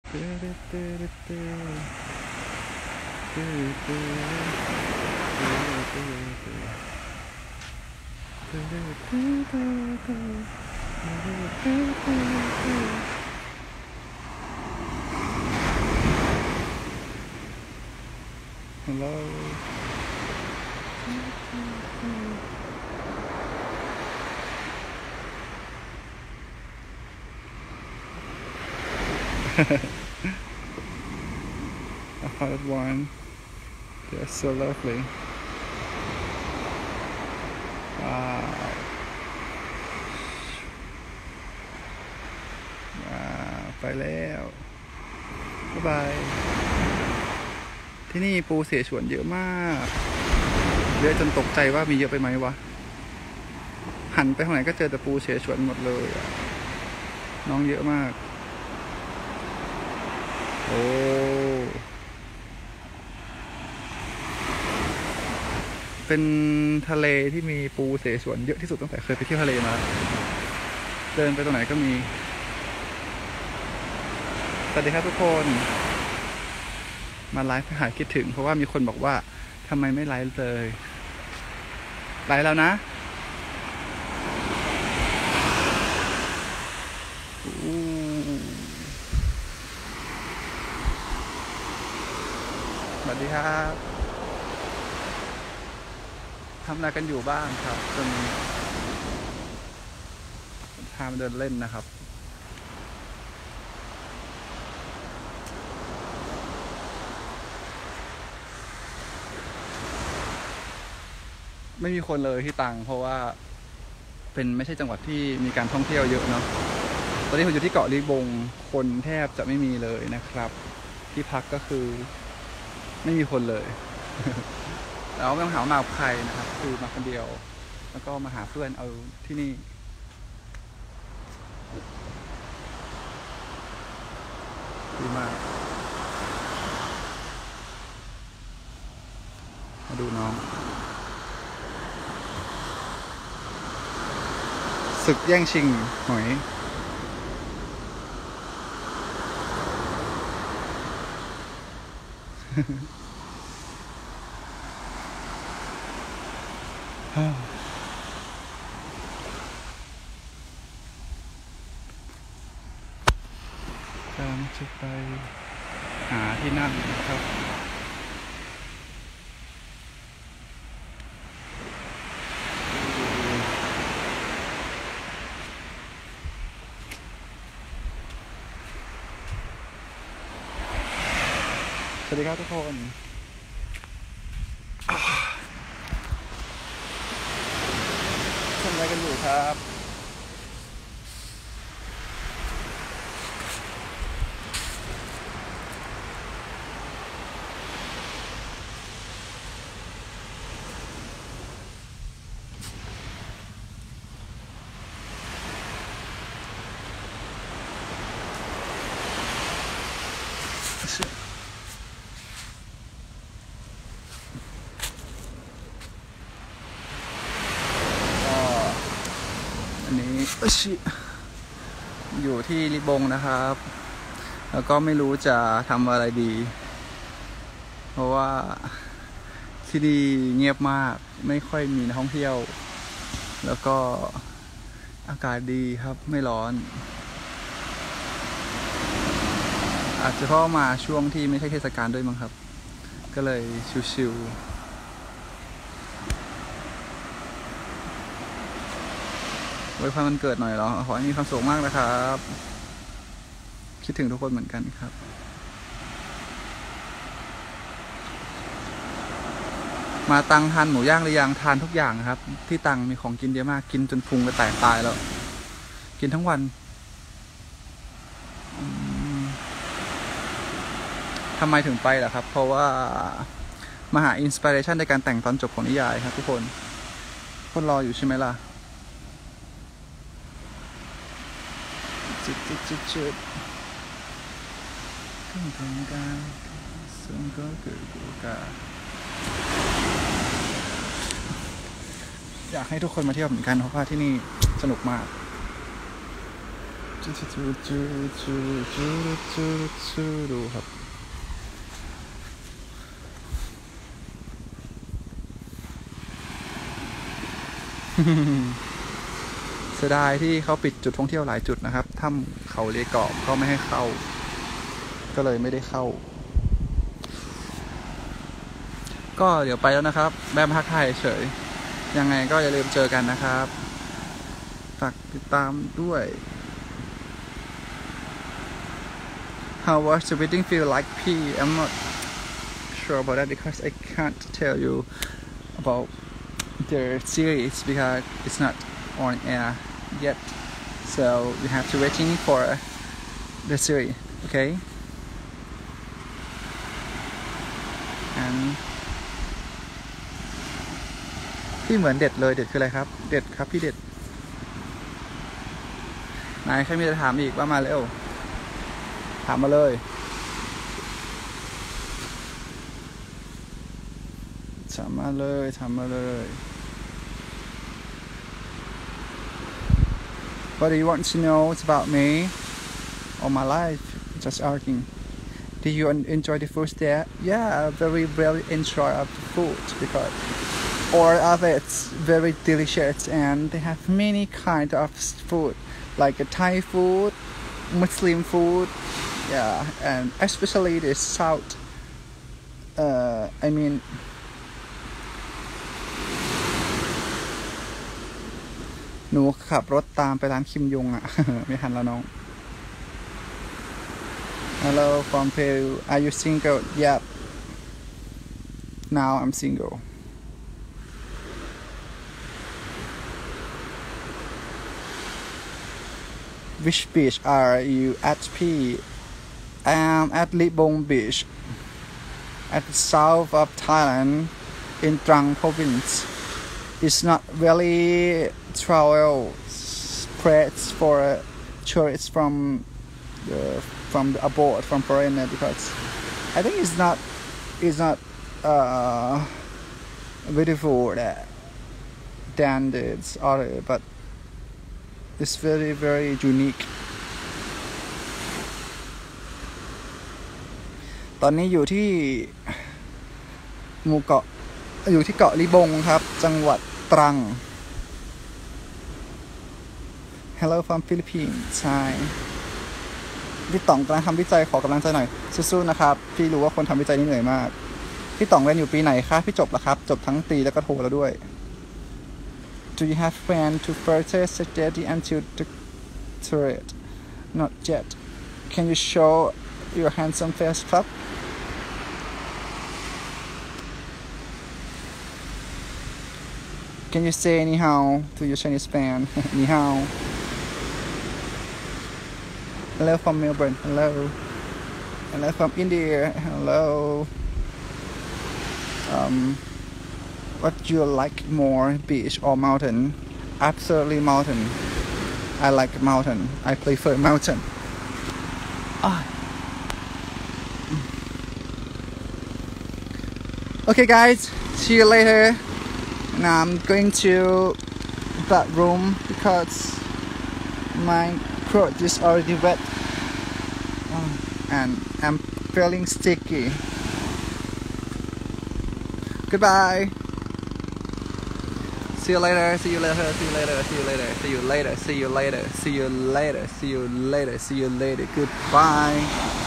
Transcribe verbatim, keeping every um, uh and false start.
Hello. A hard one. They're so lovely. Wow. Wow. ไปแล้วบ๊ายบายที่นี่ปูเสฉวนเยอะมากเยอะจนตกใจว่ามีเยอะไปไหมวะหันไปทางไหนก็เจอแต่ปูเสฉวนหมดเลยอะน้องเยอะมากโอ้เป็นทะเลที่มีปูเสฉวนเยอะที่สุดตั้งแต่เคยไปเที่ยวทะเลมาเดินไปตรงไหนก็มีสวัสดีครับทุกคนมาไลฟ์หายคิดถึงเพราะว่ามีคนบอกว่าทำไมไม่ไลฟ์เลยไลฟ์แล้วนะสวัสดีครับทำอะไรกันอยู่บ้างครับจนพามาเดินเล่นนะครับไม่มีคนเลยที่ตังเพราะว่าเป็นไม่ใช่จังหวัดที่มีการท่องเที่ยวเยอะเนาะตอนนี้ผมอยู่ที่เกาะลีบงคนแทบจะไม่มีเลยนะครับที่พักก็คือไม่มีคนเลยแล้วไม่ต้องหามากับใครนะครับคือมาคนเดียวแล้วก็มาหาเพื่อนเอาที่นี่ดีมากมาดูน้องศึกแย่งชิงหอยกำลังจะไปหาที่นั่งนะครับสวัสดีครับทุกคนทำอะไรกันอยู่ครับอันนี้อยู่ที่ลิบงนะครับแล้วก็ไม่รู้จะทำอะไรดีเพราะว่าที่นี่เงียบมากไม่ค่อยมีนักท่องเที่ยวแล้วก็อากาศดีครับไม่ร้อนอาจจะเพราะมาช่วงที่ไม่ใช่เทศกาลด้วยมั้งครับก็เลยชิวๆไว้พามันเกิดหน่อยเหรอขอให้มีความสุขมากนะครับคิดถึงทุกคนเหมือนกันครับมาตังทานหมูย่างหรือยังทานทุกอย่างครับที่ตังมีของกินเยอะมากกินจนพุงจะแตกตายแล้วกินทั้งวันทำไมถึงไปล่ะครับเพราะว่ามาหาอินสปิเรชันในการแต่งตอนจบของนิยายครับทุกคนคนรออยู่ใช่ไหมล่ะจุดจุดจุดจุดขึ้นทางการส่งก็เกิดกูกาอยากให้ทุกคนมาเที่ยวเหมือนกันเพราะว่าที่นี่สนุกมากจูจูจูจูจูจูจูดูครับเสียดายที่เขาปิดจุดท่องเที่ยวหลายจุดนะครับถ้ำเขาเลกอบก็ไม่ให้เข้าก็เลยไม่ได้เข้าก็เดี๋ยวไปแล้วนะครับแม่พักไทยเฉยยังไงก็อย่าลืมเจอกันนะครับฝากติดตามด้วย How was the wedding feel like P I'm not sure about that because I can't tell you about the series because it's not on air yet so you have to waiting for the series okay and พี่เหมือนเด็ดเลยเด็ดคืออะไรครับเด็ดครับพี่เด็ดนายใครมีจะถามอีกว่ามาเร็วถามมาเลยถามมาเลยถามมาเลย What do you want to know about me or my life just asking do you enjoy the food there yeah very very enjoy of the food because all of it's very delicious and they have many kind of food like a Thai food Muslim food yeah and especially the south uh, I meanหนูขับรถตามไปร้านคิมยงอ่ะ ไม่ทันแล้วน้อง Hello from Peru are you single yep now I'm single Which beach are you at P I am at Libong Beach at the south of Thailand in Trang province it's not really travel place for tourists from the from the abroad from foreigner because I think it's not it's not uh, beautiful that than the other but it's very very unique ตอนนี้อยู่ที่หมู่เกาะอยู่ที่เกาะลิบงครับจังหวัดตรัง Hello from Philippines ใช่พี่ต่องกำลังทำวิจัยขอกำลังใจหน่อยสู้ๆนะครับพี่รู้ว่าคนทำวิจัยนี่เหนื่อยมากพี่ต่องเรียนอยู่ปีไหนคะพี่จบแล้วครับจบทั้งตรีแล้วก็โทแล้วด้วย Do you have plan to further study until doctorate? Not yet. Can you show your handsome face, club? Can you say ni hao to your Chinese fan? Ni hao. Hello from Melbourne. Hello. Hello from India. Hello. Um. What do you like more, beach or mountain? Absolutely mountain. I like mountain. I prefer mountain. Ah. Okay, guys. See you later. Now I'm going to bathroom because my clothes is already wet oh, and I'm feeling sticky. Goodbye. See you later, see you later, see you later, see you later, see you later, see you later, see you later, see you later, see you later, goodbye.